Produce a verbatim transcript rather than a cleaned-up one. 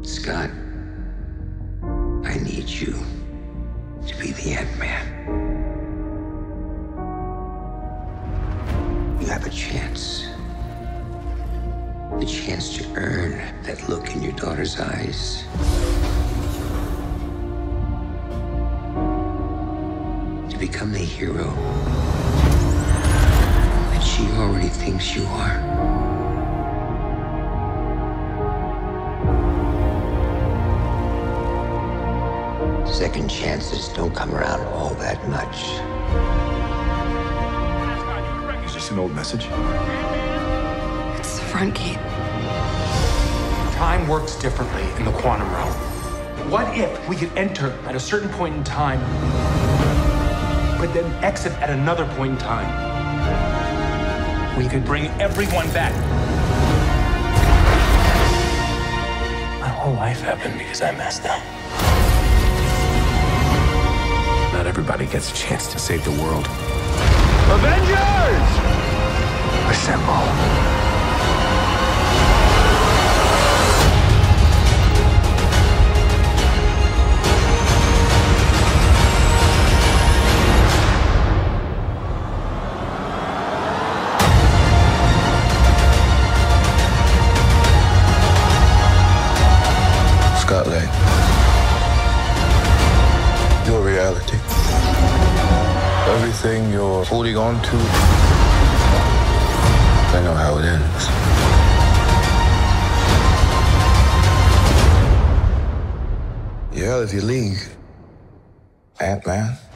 Scott, I need you to be the Ant-Man. You have a chance. The chance to earn that look in your daughter's eyes. To become the hero that she already thinks you are. Second chances don't come around all that much. Is this an old message? It's the front gate. Time works differently in the quantum realm. What if we could enter at a certain point in time, but then exit at another point in time? We could bring everyone back. My whole life happened because I messed up. Not everybody gets a chance to save the world. Avengers! Assemble. Scott Lang. Your reality. Everything you're holding on to, I know how it ends. You're out of your league, Ant-Man.